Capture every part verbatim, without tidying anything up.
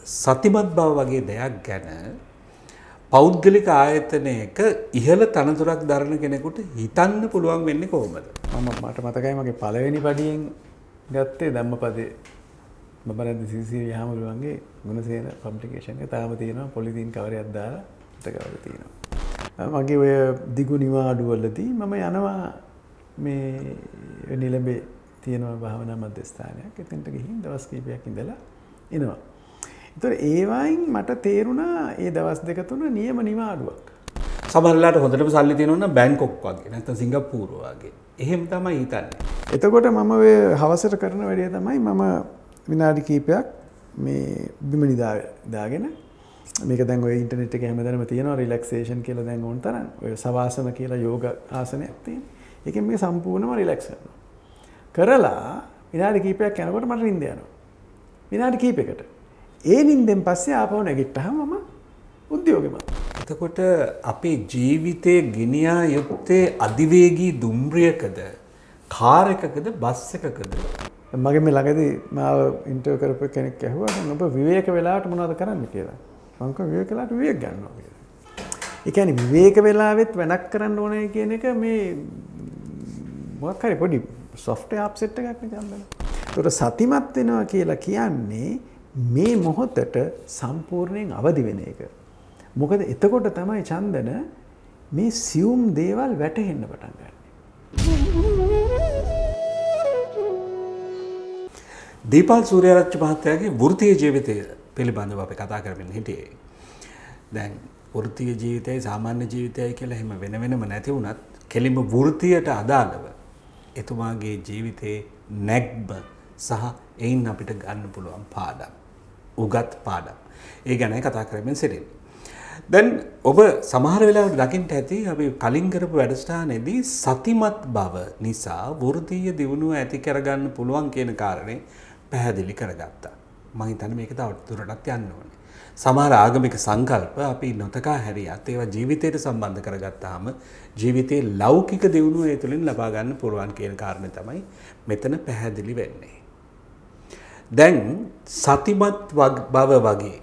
සතිමත් බව වගේ දෙයක් ගැන පෞද්ගලික ආයතනයක ඉහළ තනතුරක් දරන කෙනෙකුට හිතන්න පුළුවන් වෙන්නේ කොහොමද? මම මට මතකයි මගේ පළවෙනි පඩියෙන් ගත්තේ ධම්මපදේ බබරද්ද සීසී යහමලුවන්ගේ ගුණසේන පබ්ලිකේෂන් එක තාම තියෙනවා පොලිතීන් කවරයක් දාලා හිටගවල තියෙනවා. මගේ ඔය දිගු නිවාඩු වලදී මම යනවා මේ නිලඹේ තියෙනවා භාවනා මධ්‍යස්ථානයක්. එතනට ගිහින් දවස් කිහිපයක් ඉඳලා එනවා. ඒතර ඒ වයින් මට තේරුණා ඒ දවස් දෙක තුන නියම නිවාඩුවක්. සමහරලාට හොඳටම සල්ලි තියෙනවා නම් බැංකොක් වගේ නැත්නම් සිංගප්පූරු වගේ. එහෙම තමයි හිතන්නේ. එතකොට මම ඔය හවසට කරන වැඩේ තමයි මම විනාඩි කිහිපයක් මේ බිම නිදා දාගෙන මේක දැන් ඔය ඉන්ටර්නෙට් එකේ හැමදාම තියෙනවා රිලැක්සේෂන් කියලා දැන් ඕන තරම් ඔය සවාසන කියලා යෝග ආසනයක් තියෙනවා. ඒකෙන් මේ සම්පූර්ණම රිලැක්ස් කරනවා. කරලා විනාඩි කිහිපයක් යනකොට මට නිින්ද යනවා. විනාඩි කිහිපයකට. ඒ නිින්දෙන් පස්සේ ආපහු නැගිට්ටාම මම උද්‍යෝගෙමත්. එතකොට අපේ ජීවිතයේ ගෙනියා යුත්තේ අධිවේගී දුම්රියකද කාර් එකකද බස් එකකද? මගේ මේ ළඟදී මාව ඉන්ටර්විව් කරපු කෙනෙක් ඇහුවා දැන් ඔබ විවේක වෙලාවට මොනවද කරන්න කියලා. මම කිව්වා විවේක වෙලාවට විවේක ගන්නවා කියලා. ඒ කියන්නේ විවේක වෙලාවෙත් වැඩක් කරන්න ඕනේ කියන එක මේ මොකක් හරි පොඩි software upset එකක් නේ ගන්න. ඒතකොට සතිමත් වෙනවා කියලා කියන්නේ මේ මොහොතට සම්පූර්ණයෙන් අවදි වෙන එක. මොකද එතකොට තමයි චන්දන මේ සියුම් දේවල් වැටහෙන්න පටන් ගන්න. දීපල් සූර්යාරච්චි මහත්තයාගේ වෘත්තීය ජීවිතය පිළිබඳව අපි කතා කරමින් හිටියේ. දැන් වෘත්තීය ජීවිතයයි සාමාන්‍ය ජීවිතයයි කියලා එහෙම වෙන වෙනම නැති වුණත් කෙලින්ම වෘත්තියට අදාළව එතුමාගේ ජීවිතයේ නැග්ම සහ එයින් අපිට ගන්න පුළුවන් පාඩම් උගත් පාඩම් ඒ ගැනයි කතා කරමින් සිටින්නේ. දැන් ඔබ සමහර වෙලාවට දකින්න ඇති අපි කලින් කරපු වැඩසටහනේදී සතිමත් බව නිසා වෘත්තීය දියුණුව ඇති කරගන්න පුළුවන් කියන කාරණේ පැහැදිලි කරගත්තා. මම හිතන්නේ මේක තව දුරටත් යන්න ඕනේ. සමහර ආගමික සංකල්ප අපි නොතකා හැරියත් ඒවා ජීවිතයට සම්බන්ධ කරගත්තාම ජීවිතයේ ලෞකික දියුණුව ඒ තුළින් ලබා ගන්න පුළුවන් කියන කාරණේ තමයි මෙතන පැහැදිලි වෙන්නේ. දැන් සතිමත් බව වගේ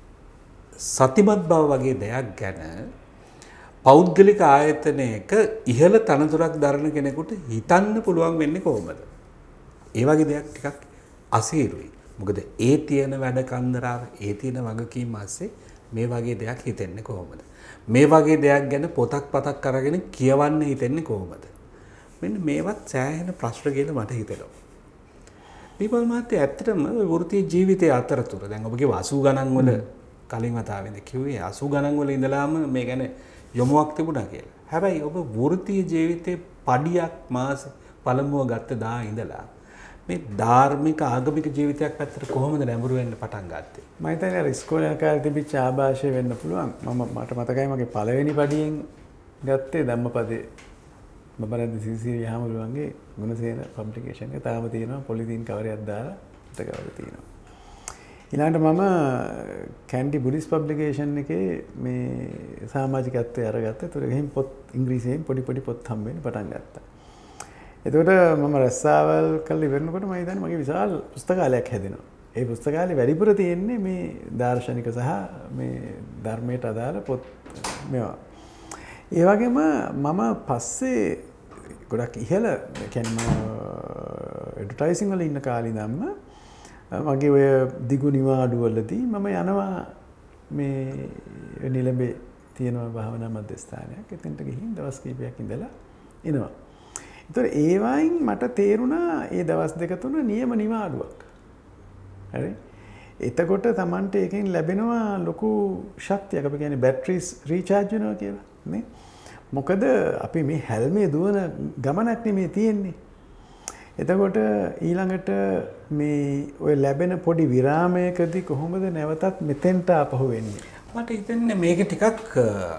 සතිමත් බව වගේ දෙයක් ගැන පෞද්ගලික ආයතනයක ඉහළ තනතුරක් දරන කෙනෙකුට හිතන්න පුළුවන් වෙන්නේ කොහොමද? ඒ වගේ දෙයක් ටිකක් අසීරුයි. මොකද ඒ තියෙන වැඩ කන්දරාව, ඒ තියෙන වගකීම් ASCII මේ වගේ දෙයක් හිතෙන්නේ කොහොමද? මේ වගේ දෙයක් ගැන පොතක් පතක් අරගෙන කියවන්න හිතෙන්නේ කොහොමද? මෙන්න මේවත් සෑහෙන ප්‍රශ්න කියලා මට හිතෙනවා. දීපල් මහත්තයා ඇත්තටම වෘත්තීය ජීවිතයේ අතරතුර දැන් ඔබ කිව්වා අසූ ගණන් වල කලින් වතාවේදී කිව්වේ අසූ ගණන් වල ඉඳලාම මේ ගැන යොමුවක් තිබුණා කියලා. හැබැයි ඔබ වෘත්තීය ජීවිතේ පඩියක් මාස පළමුව ගත්ත දා ඉඳලා මේ ධාර්මික ආගමික ජීවිතයක් පැත්තට කොහොමද නැඹුරු වෙන්න පටන් ගත්තේ? මම හිතන්නේ අර ඉස්කෝලේ කාලේ තිබිච්ච ආభాෂය වෙන්න පුළුවන්. මම මට මතකයි මගේ පළවෙනි පඩියෙන් ගත්තේ ධම්මපදේ බබරද්ද සීසී යහමලුවන්ගේ ගුණසේන පබ්ලිකේෂන් එක තාම තියෙනවා පොලිතීන් කවරයක් දාලා හිටගවල තියෙනවා. ඊළඟට මම කැන්ඩි බුද්දිස් පබ්ලිකේෂන් එකේ මේ සමාජිකත්වයේ අරගත්තා. ඒතර ගිහින් පොත් ඉංග්‍රීසියෙන් පොඩි පොඩි පොත් හම්බ වෙන්න පටන් ගත්තා. එතකොට මම රස්සාවල් කරලා ඉවරනකොට මම හිතන්නේ මගේ විශාල පුස්තකාලයක් හැදෙනවා. ඒ පුස්තකාලේ වැඩිපුර තියෙන්නේ මේ දාර්ශනික සහ මේ ධර්මයට අදාළ පොත් මේවා. ඒ වගේම මම පස්සේ ගොඩක් ඉහළ කියන්නේ ඇඩ්වර්ටයිසිං වල ඉන්න කාලේ ඉඳන්ම මගේ ඔය දිගු නිවාඩු වලදී මම යනවා මේ නිලඹේ තියෙනවා භාවනා මධ්‍යස්ථානයක්. එතනට ගිහින් දවස් කිහිපයක් ඉඳලා එනවා. ඒතර ඒ වයින් මට තේරුණා ඒ දවස් දෙක තුන නියම නිවාඩුවක්. හරි. එතකොට Tamante එකෙන් ලැබෙනවා ලොකු ශක්තියක්. අපි කියන්නේ බැටරිස් රීචාර්ජ් වෙනවා කියලා නේ. මොකද අපි මේ හැල්මේ දුවන ගමනක් නෙමේ තියෙන්නේ. එතකොට ඊළඟට මේ ඔය ලැබෙන පොඩි විරාමයකදී කොහොමද නැවතත් මෙතෙන්ට ආපහු වෙන්නේ? මට හිතෙන්නේ මේක ටිකක්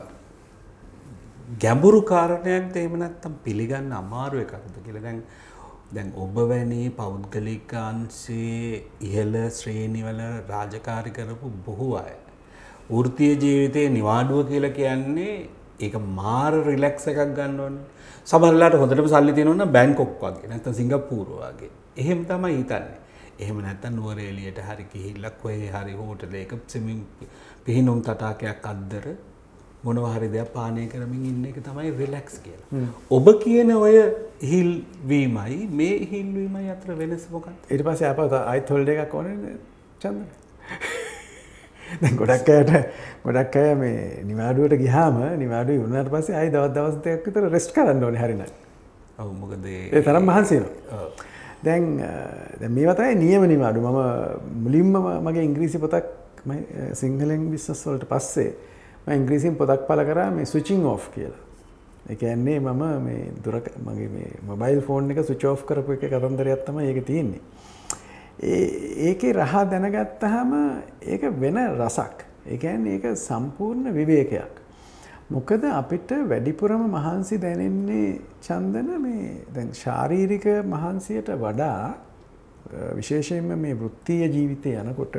ගැඹුරු කාරණයක්ද එහෙම නැත්නම් පිළිගන්න අමාරු එකක්ද කියලා. දැන් දැන් ඔබ වැනි පෞද්ගලික අංශයේ ඉහළ ශ්‍රේණිවල රාජකාරී කරපු බොහෝ අය වෘත්තීය ජීවිතයේ නිවාඩුව කියලා කියන්නේ ඒක මාර රිලැක්ස් එකක් ගන්න ඕනේ. සමහරලාට හොඳටම සල්ලි තියෙනවා නම් බැංකොක් වගේ නැත්නම් සිංගප්පූරු වගේ. එහෙම තමයි හිතන්නේ. එහෙම නැත්නම් නුවර එළියට හරි ගිහිල්ලා කොහේ හරි හෝටලයක ස්විමින් පිහිනුම් තටාකයක් අද්දර මොනවා හරි දෙයක් පානය කරමින් ඉන්න එක තමයි රිලැක්ස් කියලා. ඔබ කියන ඔය ඉහිල් වීමයි මේ ඉහිල් වීමයි අතර වෙනස මොකක්ද? ඊට පස්සේ ආපහු ආයිත් හොලිඩේ එකක් ඕනේ චන්දන. දැන් ගොඩක් අයට ගොඩක් අය මේ නිවාඩුවට ගියාම නිවාඩුවේ වුණාට පස්සේ ආයි දවස් දවස් දෙකක් විතර රෙස්ට් කරන්න ඕනේ හරිනම්. ඔව් මොකද ඒ තරම් මහන්සි වෙනවා. දැන් දැන් මේවා තමයි නියම නිවාඩු. මම මුලින්ම මගේ ඉංග්‍රීසි පොතක් මම සිංහලෙන් බිස්නස් වලට පස්සේ මම ඉංග්‍රීසියෙන් පොතක් පළ කරා මේ ස්විචින් ඔෆ් කියලා. ඒ කියන්නේ මම මේ දුර මගේ මේ මොබයිල් ෆෝන් එක ස්විච් ඔෆ් කරපු එක කතන්දරයක් තමයි ඒක තියෙන්නේ. ඒ ඒකේ රහ දැනගත්තාම ඒක වෙන රසක්. ඒ කියන්නේ ඒක සම්පූර්ණ විවේකයක්. මොකද අපිට වැඩිපුරම මහන්සි දැනෙන්නේ චන්දන මේ දැන් ශාරීරික මහන්සියට වඩා විශේෂයෙන්ම මේ වෘත්තීය ජීවිතේ යනකොට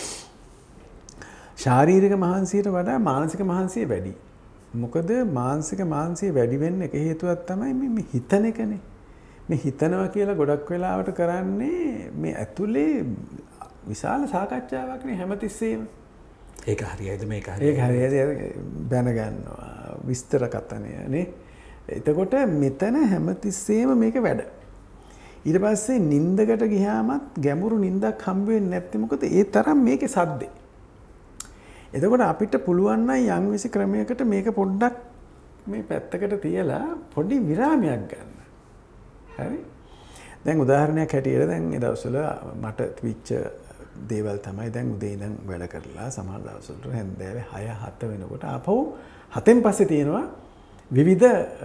ශාරීරික මහන්සියට වඩා මානසික මහන්සිය වැඩි. මොකද මානසික මහන්සිය වැඩි වෙන්න එක හේතුවක් තමයි මේ හිතන එකනේ. මේ හිතනවා කියලා ගොඩක් වෙලාවට කරන්නේ මේ ඇතුලේ විශාල සාකච්ඡාවක් නේ හැමතිස්සෙම. ඒක හරියයිද මේක හරියයිද? ඒක හරියයිද බැන ගන්නවා විස්තර කතනය නේ. එතකොට මෙතන හැමතිස්සෙම මේක වැඩ. ඊට පස්සේ නිින්දකට ගියාමත් ගැඹුරු නිින්දක් හම්බ වෙන්නේ නැත්තේ මොකද ඒ තරම් මේකේ සද්දේ. එතකොට අපිට පුළුවන් නම් යම් විසි ක්‍රමයකට මේක පොඩ්ඩක් මේ පැත්තකට තියලා පොඩි විරාමයක් ගන්න. හරි? දැන් උදාහරණයක් හැටියට දැන් ඒ දවස්වල මට තිබිච්ච දේවල් තමයි දැන් උදේ ඉඳන් වැඩ කරලා සමහර දවස්වලට හැන්දෑවේ හය හත වෙනකොට ආපහු හතෙන් පස්සේ තියෙනවා විවිධ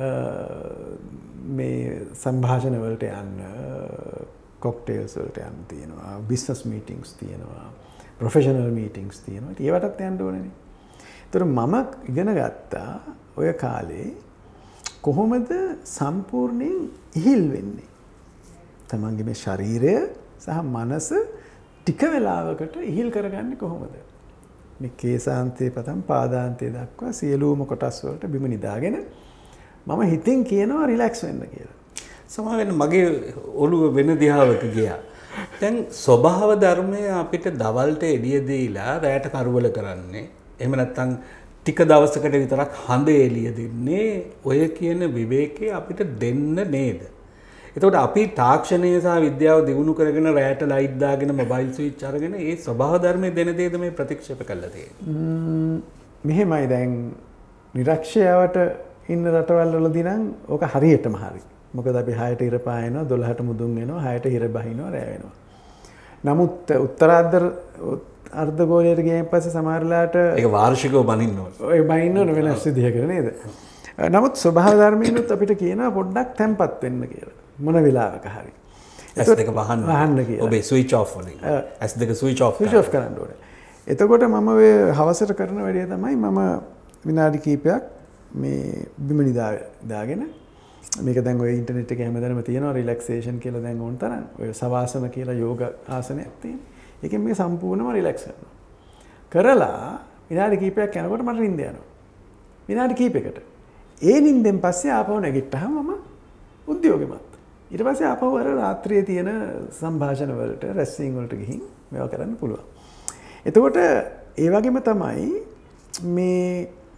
මේ සංഭാෂණ වලට යන්න කොක්ටේල්ස් වලට යන්න තියෙනවා බිස්නස් මීටින්ග්ස් තියෙනවා ප්‍රොෆෙෂනල් මීටින්ග්ස් තියෙනවා ඉතින් ඒවටත් යන්න ඕනේනේ. ඒතර මම ඉගෙන ගත්තා ඔය කාලේ කොහොමද සම්පූර්ණයෙන් ඉහිල් වෙන්නේ. තමන්ගේ මේ ශරීරය සහ මනස ටික වෙලාවකට ඉහිල් කරගන්නේ කොහොමද? මේ කේසාන්තයේ පටන් පාදාන්තයේ දක්වා සියලුම කොටස් වලට බිම නිදාගෙන මම හිතින් කියනවා රිලැක්ස් වෙන්න කියලා. සමහර වෙලාවට මගේ ඔළුව වෙන දිහාවක ගියා. දැන් ස්වභාව ධර්මය අපිට දවල්ට එළිය දීලා රැයට කරවල කරන්නේ. එහෙම නැත්නම් ටික දවසකට විතරක් හඳ එළිය දෙන්නේ ඔය කියන විවේකේ අපිට දෙන්න නේද? එතකොට අපි තාක්ෂණය සහ විද්‍යාව දියුණු කරගෙන රැයට ලයිට් දාගෙන මොබයිල් ස්විච් අරගෙන ඒ ස්වභාව ධර්මයේ දෙන දේද මේ ප්‍රතික්ෂේප කළා තියෙන්නේ. මෙහෙමයි දැන් නිරක්ෂයාවට ඉන්න රටවල් වලදී නම් ඕක හරියටම හරි. මොකද අපි හයට ඉර පායනවා දොළහට මුදුන් වෙනවා හයට හිර බහිනවා රැ වෙනවා. නමුත් උත්තරාර්ධ අර්ධගෝලයට ගියන් පස්සේ සමහරලාට ඒක වාර්ෂිකව බනින්න ඕන. ඔය බනින්න ඕන වෙනස් විදිහකට නේද? නමුත් ස්වභාව ධර්මයෙන්ුත් අපිට කියනවා පොඩ්ඩක් තැම්පත් වෙන්න කියලා. මොන වෙලාවක හරි. ඇස් දෙක වහන්න. වහන්න කියලා. ඔබේ ස්විච් ඔෆ් වලින්. ඇස් දෙක ස්විච් ඔෆ් ස්විච් ඔෆ් කරන්න ඕනේ. එතකොට මම ඔය හවසට කරන වැඩේ තමයි මම විනාඩි කිහිපයක් මේ බිම නිදාගෙන මේක දැන් ඔය ඉන්ටර්නෙට් එකේ හැමදාම තියෙනවා රිලැක්සේෂන් කියලා දැන් ඕන තරම්. ඔය සවාසන කියලා යෝග ආසනයක් තියෙනවා. ඒකෙන් මේක සම්පූර්ණයෙන්ම රිලැක්ස් කරනවා. කරලා විනාඩි කිහිපයක් යනකොට මට නිින්ද යනවා. විනාඩි කිහිපයකට. ඒ නිින්දෙන් පස්සේ ආපහු නැගිට්ටාම මම උද්‍යෝගිමත්. ඊට පස්සේ ආපහු අර රාත්‍රියේ තියෙන සංഭാෂණ වලට රැස්වීම් වලට ගිහින් මේවා කරන්න පුළුවන්. එතකොට ඒ වගේම තමයි මේ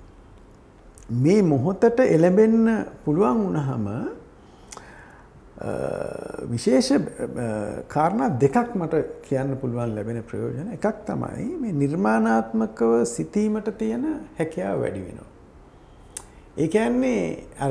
මේ මොහොතට එළඹෙන්න පුළුවන් වුණාම විශේෂ කාරණා දෙකක් මට කියන්න පුළුවන් ලැබෙන ප්‍රයෝජන. එකක් තමයි මේ නිර්මාණාත්මකව සිටීමට තියෙන හැකියාව වැඩි වෙනවා. ඒ කියන්නේ අර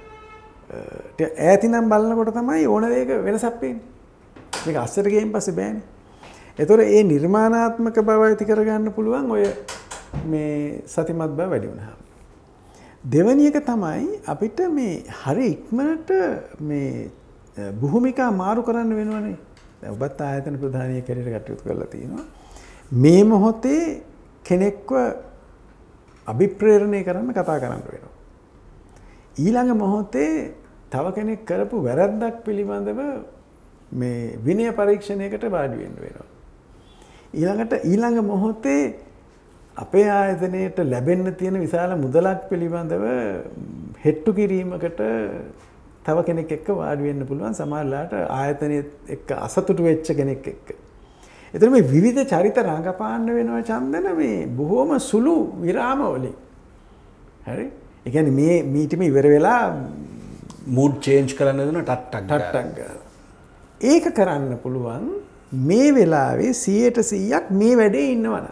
ඈතිනම් බලනකොට තමයි ඕන දෙයක වෙනසක් පේන්නේ. මේක අස්සට ගියන් පස්සේ බෑනේ. ඒතොර ඒ නිර්මාණාත්මක බව ඇති කරගන්න පුළුවන් ඔය මේ සතිමත් බව වැඩි වුණාම. දෙවැනි එක තමයි අපිට මේ හරි ඉක්මනට මේ භූමිකා මාරු කරන්න වෙනවනේ. දැන් ඔබත් ආයතන ප්‍රධානියෙක් හැටියට කටයුතු කරලා තිනවා. මේ මොහොතේ කෙනෙක්ව අභිප්‍රේරණය කරන්න කතා කරන්න වෙනවා. ඊළඟ මොහොතේ තව කෙනෙක් කරපු වැරද්දක් පිළිබඳව මේ විනය පරීක්ෂණයකට වාඩි වෙන්න වෙනවා. ඊළඟට ඊළඟ මොහොතේ අපේ ආයතනයට ලැබෙන්න තියෙන විශාල මුදලක් පිළිබඳව හෙට්ටු කිරීමකට තව කෙනෙක් එක්ක වාඩි වෙන්න පුළුවන්. සමහරලාට ආයතනයේ එක්ක අසතුටු වෙච්ච කෙනෙක් එක්ක. එතන මේ විවිධ චරිත රඟපාන්න වෙනවා චන්දන මේ බොහොම සුළු විරාම වලින්. හරි? ඒ කියන්නේ මේ මීටම ඉවර වෙලා මූඩ් චේන්ජ් කරන්න දෙන ටට්ටක් ටට්ටක් ගාලා. ඒක කරන්න පුළුවන් මේ වෙලාවේ සීයට සීයක් මේ වැඩේ ඉන්නවනම්.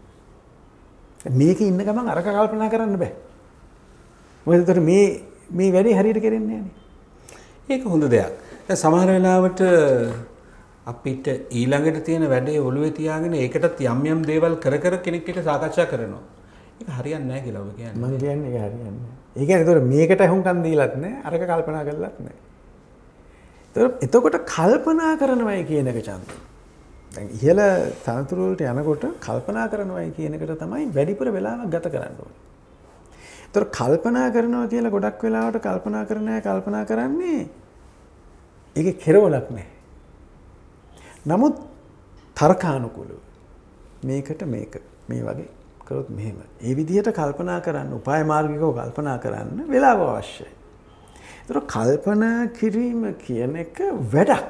මේක ඉන්න ගමන් අරක කල්පනා කරන්න බෑ. මොකද ඒතර මේ මේ වැඩේ හරියට කරන්නේ නැහැ. ඒක හොඳ දෙයක්. දැන් සමහර වෙලාවට අපිට ඊළඟට තියෙන වැඩේ ඔළුවේ තියාගෙන ඒකටත් යම් යම් දේවල් කර කර කෙනෙක් එක්ක සාකච්ඡා කරනවා. ඒක හරියන්නේ නැහැ කියලා ඔබ කියන්නේ. මම කියන්නේ ඒක හරියන්නේ නැහැ. ඒ කියන්නේ ඒතර මේකට අහුම්කම් දීලත් නැහැ, අරක කල්පනා කරලත් නැහැ. ඒතර එතකොට කල්පනා කරනවයි කියන එක චන්ද. දැන් ඉහළ තනතුරු වලට යනකොට කල්පනා කරනවයි කියන එකට තමයි වැඩිපුර වෙලාවක් ගත කරන්න ඕනේ. ඒතර කල්පනා කරනවා කියලා ගොඩක් වෙලාවට කල්පනා කරන්නේ කල්පනා කරන්නේ ඒකේ කෙරවලක් නැහැ. නමුත් තර්කානුකූලව මේකට මේක මේ වගේ කරොත් මෙහෙම. ඒ විදිහට කල්පනා කරන්න, උපාය මාර්ගිකව කල්පනා කරන්න වෙලාව අවශ්‍යයි. ඒතර කල්පනා කිරීම කියන එක වැඩක්.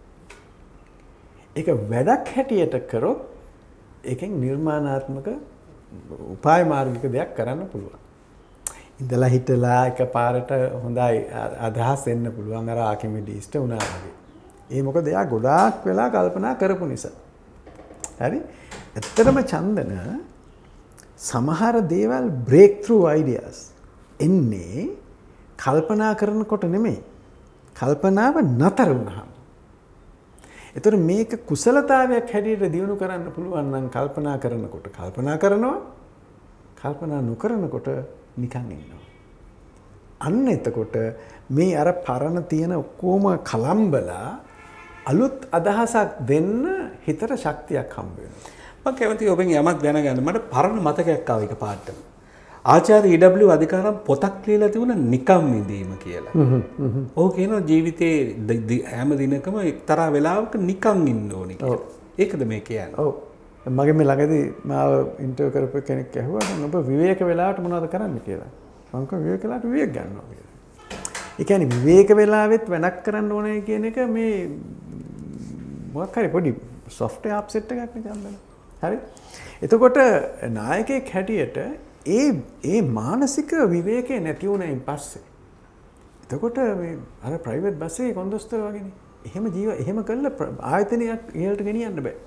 ඒක වැඩක් හැටියට කරොත් ඒකෙන් නිර්මාණාත්මක උපාය මාර්ගික දෙයක් කරන්න පුළුවන්. ඉඳලා හිටලා එකපාරට හොඳයි අදහස් එන්න පුළුවන් අර ආකිමිඩීස්ට වුණා වගේ. ඒ මොකද එයා ගොඩාක් වෙලා කල්පනා කරපු නිසා. හරි? ඇත්තටම චන්දන සමහර දේවල් break through ideas එන්නේ කල්පනා කරනකොට නෙමෙයි. කල්පනාව නතර වුණාම. ඒතර මේක කුසලතාවයක් හැටියට දියුණු කරන්න පුළුවන් නම් කල්පනා කරනකොට කල්පනා කරනවා කල්පනා නොකරනකොට නිකන් ඉන්නවා. අන්න එතකොට මේ අර පරණ තියෙන ඔක්කොම කලම්බලා අලුත් අදහසක් දෙන්න හිතට ශක්තියක් හම්බ වෙනවා. මම කැමතියි ඔබෙන් යමක් දැනගන්න. මට පරණ මතකයක් ආව එක පාඩම. ආචාර්ය ඊ ඩබ්ලිව් අධිකාරම් පොතක් ලියලා තිබුණා නිකම් විඳීම කියලා. ඔහු කියනවා ජීවිතේ හැම දිනකම එක්තරා වෙලාවක නිකම් ඉන්න ඕනේ කියලා. ඒකද මේ කියන්නේ? ඔව්. මගේ මේ ළඟදී මාව ඉන්ටර්විව් කරපු කෙනෙක් ඇහුවා දැන් ඔබ විවේක වෙලාවට මොනවද කරන්නේ කියලා. මම කිව්වා විවේක වෙලාවට විවේක ගන්නවා කියලා. ඒ කියන්නේ විවේක වෙලාවෙත් වැඩක් කරන්න ඕනේ කියන එක මේ මොකක් හරි පොඩි software upset එකක් නේ. හරි. එතකොට නායකයෙක් හැටියට ඒ ඒ මානසික විවේකේ නැති වුණයින් පස්සේ එතකොට මේ අර ප්‍රයිවට් බස් එකේ කොන්දොස්තර වගේනේ. එහෙම ජීව එහෙම කළා ආයතනයක් ඉහළට ගෙනියන්න බෑ.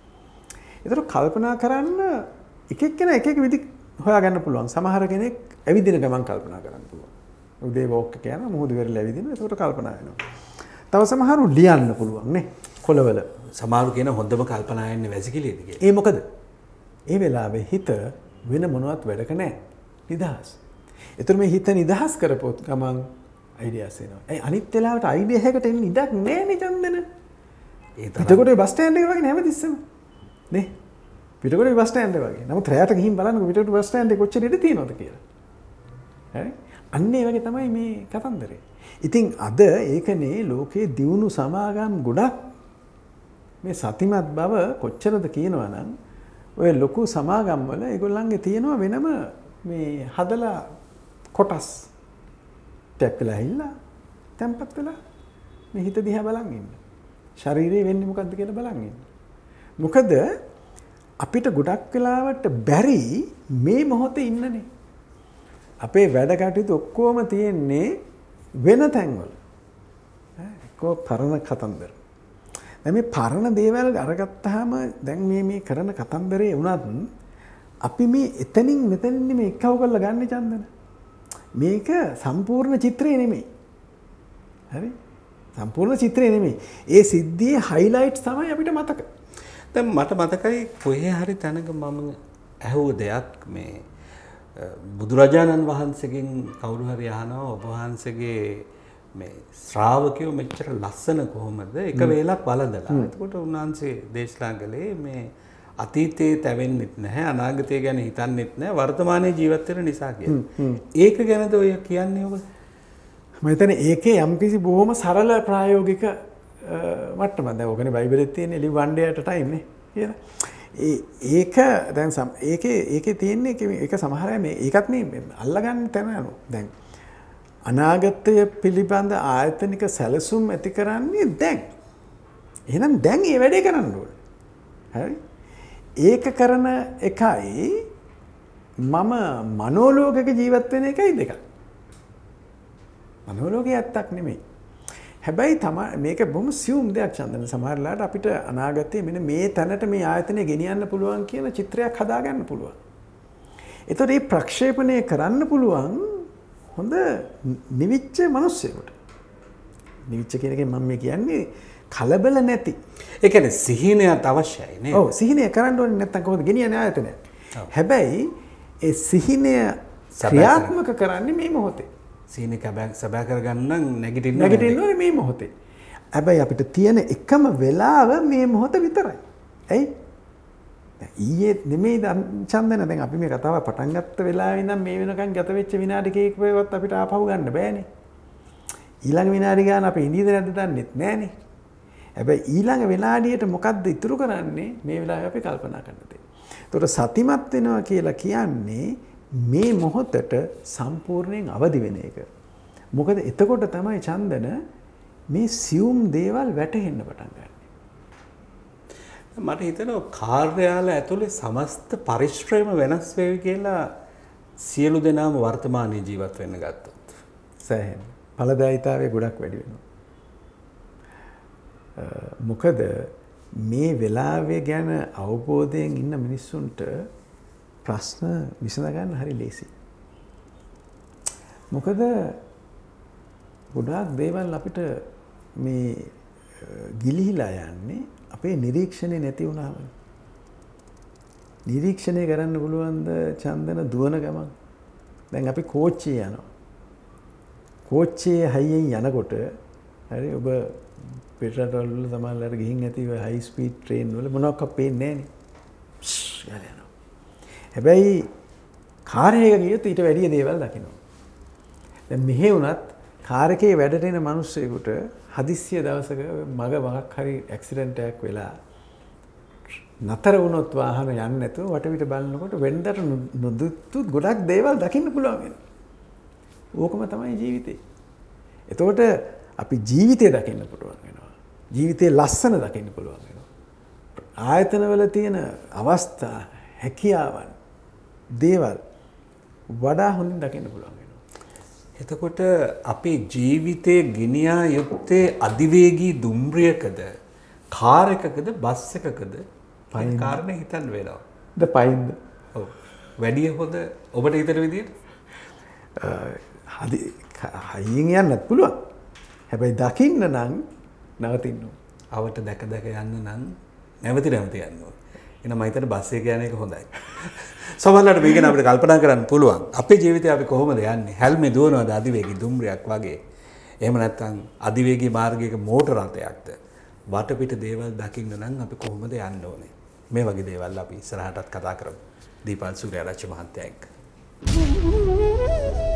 ඒතර කල්පනා කරන්න එක එක්කෙනා එක එක විදි හොයාගන්න පුළුවන්. සමහර කෙනෙක් ඇවිදින ගමන් කල්පනා කරන්න පුළුවන්. උදේ වෝක් එක යනවා මොහොත වෙරලා ඇවිදිනවා. ඒකට කල්පනා වෙනවා. තව සමහරු ලියන්න පුළුවන් නේ. කොළවල සමහරු කියන හොඳම කල්පනා යන්නේ වැසිකිළියද කියලා. ඒ මොකද? ඒ වෙලාවේ හිත වෙන මොනවත් වැඩක නැහැ. නිදහස්. ඒතර මේ හිත නිදහස් කරපොත් ගමන් අයිඩියාස් එනවා. ඒ අනිත් වෙලාවට අයිඩියා එකකට එන්න ඉඩක් නැහැ නේ චන්දන. ඒ එතකොට බස් ස්ටෑන්ඩ් එක වගේ හැමතිස්සෙම නේ. පිටකොටේ බස් ස්ටෑන්ඩ් එක වගේ. නමුත් රැයට ගිහින් බලන්නකො පිටකොටේ බස් ස්ටෑන්ඩ් එක කොච්චර ඉඳ තියෙනවද කියලා. හරි? අන්න ඒ වගේ තමයි මේ කතන්දරේ. ඉතින් අද ඒකනේ ලෝකේ දියුණු සමාගම් ගොඩක් මේ සතිමත් බව කොච්චරද කියනවනම් ඔය ලොකු සමාගම් වල ඒගොල්ලන්ගේ තියෙනවා වෙනම මේ හදලා කොටස් ටැප් වෙලා හිල්ලා තැම්පත් වෙලා මේ හිත දිහා බලන් ඉන්න. ශරීරේ වෙන්නේ මොකද්ද කියලා බලන් ඉන්න. මොකද අපිට ගොඩක් වෙලාවට බැරි මේ මොහොතේ ඉන්නනේ. අපේ වැඩ කටයුතු ඔක්කොම තියෙන්නේ වෙන තැන්වල. එක්කෝ පරණ කතන්දර. දැන් මේ පරණ දේවල් අරගත්තාම දැන් මේ මේ කරන කතන්දරේ වුණත් අපි මේ එතනින් මෙතනින් මේ එක්කව කරලා ගන්න චන්දන. මේක සම්පූර්ණ චිත්‍රය නෙමෙයි. හරි? සම්පූර්ණ චිත්‍රය නෙමෙයි. ඒ සිද්ධියේ highlights තමයි අපිට මතක. දැන් මට මතකයි කොහේ හරි තැනක මම ඇහුව දෙයක් මේ බුදුරජාණන් වහන්සේගෙන් කවුරු හරි අහනවා ඔබ වහන්සේගේ මේ ශ්‍රාවකයෝ මෙච්චර ලස්සන කොහොමද එක වේලක් වළඳලා. එතකොට උන්වහන්සේ දේශනා කළේ මේ අතීතයේ තැවෙන්නෙත් නැහැ අනාගතය ගැන හිතන්නෙත් නැහැ වර්තමානයේ ජීවත් වෙන නිසා කියලා. ඒක ගැනද ඔය කියන්නේ ඔබ? මම හිතන්නේ ඒකේ යම්කිසි බොහොම සරල ප්‍රායෝගික මට්ටමක්. දැන් ඔකනේ බයිබලෙත් තියෙන්නේ live one day at a time නේ කියලා. ඒ ඒක දැන් ඒකේ ඒකේ තියෙන්නේ ඒක සමහර අය මේ ඒකත් මේ අල්ලගන්න තැන යනවා. දැන් අනාගතය පිළිබඳ ආයතනික සැලසුම් ඇති කරන්නේ දැන්. එහෙනම් දැන් මේ වැඩේ කරන්න ඕනේ. හරි? ඒක කරන එකයි මම මනෝලෝකයක ජීවත් වෙන එකයි දෙකක්. මනෝලෝකයේ ඇත්තක් නෙමෙයි. හැබැයි තමයි මේක බොහොම සියුම් දෙයක් චන්දන සමහරලාට අපිට අනාගතයේ මෙන්න මේ තැනට මේ ආයතනය ගෙනියන්න පුළුවන් කියන චිත්‍රයක් හදාගන්න පුළුවන්. ඒතකොට මේ ප්‍රක්ෂේපණය කරන්න පුළුවන් හොඳ නිවිච්ච මිනිස්සෙකුට. නිවිච්ච කියන එකෙන් මම මේ කියන්නේ කලබල නැති. ඒ කියන්නේ සිහිනයත් අවශ්‍යයි නේද? ඔව් සිහිනය කරන්න ඕනේ නැත්නම් කොහොමද ගෙනියන්නේ ආයතනය? හැබැයි ඒ සිහිනය ක්‍රියාත්මක කරන්නේ මේ මොහොතේ. සිහිනය සබෑ කරගන්න නැගිටින්න නැගිටින්න ඕනේ මේ මොහොතේ. හැබැයි අපිට තියෙන එකම වෙලාව මේ මොහොත විතරයි. ඇයි? ඊයේ නෙමෙයි චන්දන දැන් අපි මේ කතාව පටන් ගත්ත වෙලාවේ ඉඳන් මේ වෙනකන් ගත වෙච්ච විනාඩි කීපයක්වත් අපිට ආපහු ගන්න බෑනේ. ඊළඟ විනාඩි ගාන අපි ඉඳීද නැද්ද දන්නෙත් නෑනේ. හැබැයි ඊළඟ විනාඩියට මොකද්ද ඉතුරු කරන්නේ මේ වෙලාවේ අපි කල්පනා කරන්න තියෙන්නේ. ඒතකොට සතිමත් වෙනවා කියලා කියන්නේ මේ මොහොතට සම්පූර්ණයෙන් අවදි වෙන එක. මොකද එතකොට තමයි චන්දන මේ සියුම් දේවල් වැටහෙන්න පටන් ගන්න. මට හිතෙනවා කාර්යාල ඇතුලේ සමස්ත පරිශ්‍රයම වෙනස් වෙවි කියලා සියලු දෙනාම වර්තමානයේ ජීවත් වෙන්න ගත්තොත්. සෑහෙන. ඵලදායීතාවය ගොඩක් වැඩි වෙනවා. මොකද මේ වෙලාවේ ගැන අවබෝධයෙන් ඉන්න මිනිස්සුන්ට ප්‍රශ්න විසඳ ගන්න හරි ලේසි. මොකද ගොඩාක් දේවල් අපිට මේ ගිලිහිලා යන්නේ අපේ නිරීක්ෂණය නැති වුණාම. නිරීක්ෂණය කරන්න පුළුවන්ද චන්දන දුවන ගමන්? දැන් අපි කෝච්චියේ යනවා. කෝච්චියේ හයියෙන් යනකොට හරි ඔබ පිටරටවල වල සමහරවල් ගිහින් ඇති හයි ස්පීඩ් ට්‍රේන් වල මොනවාක්වත් පේන්නේ නැහැ නේ. හැබැයි කාර් එකක ගියොත් ඊට වැඩිය දේවල් දකිනවා. දැන් මෙහෙ වුණත් කාර් එකේ වැඩට එන මිනිස්සෙකුට හදිස්සිය දවසක මග මොකක් හරි ඇක්සිඩන්ට් එකක් වෙලා නතර වුණොත් වාහන යන්නේ නැතුව වටපිට බලනකොට වෙනදට නොදුත්තු ගොඩක් දේවල් දකින්න පුළුවන් වෙනවා. ඕකම තමයි ජීවිතේ. එතකොට අපි ජීවිතය දකින්න පුළුවන් වෙනවා. ජීවිතේ ලස්සන දකින්න පුළුවන් වෙනවා. ආයතනවල තියෙන අවස්ථා, හැකියාවන්, දේවල් වඩා හොඳින් දකින්න පුළුවන් වෙනවා. එතකොට අපේ ජීවිතයේ ගිනියා යුත්තේ අධිවේගී දුම්රියකද, කාර් එකකද, බස් එකකද? පයින් කාරණේ හිතන්න වෙනවා. ද පයින්ද? ඔව්. වැඩි හොඳ ඔබට හිතන විදිහට? හදි හයියෙන් යන්නත් පුළුවන්. හැබැයි දකින්න නම් නවතින්න ඕන. අවට දැක දැක යන්න නම් නැවති නැවති යන්න ඕන. එහෙනම් මම හිතන්නේ බස් එක යන එක හොඳයි. සමහරවිට මේක අපිට කල්පනා කරන්න පුළුවන්. අපේ ජීවිතේ අපි කොහොමද යන්නේ? හැල්මේ දුවනවාද අධිවේගී දුම්රියක් වගේ? එහෙම නැත්නම් අධිවේගී මාර්ගයක මෝටර රථයක්ද? වටපිට දේවල් දකින්න නම් අපි කොහොමද යන්න ඕනේ? මේ වගේ දේවල් අපි ඉස්සරහටත් කතා කරමු. දීපල් සූර්යාරච්චි මහත්තයා එක්ක.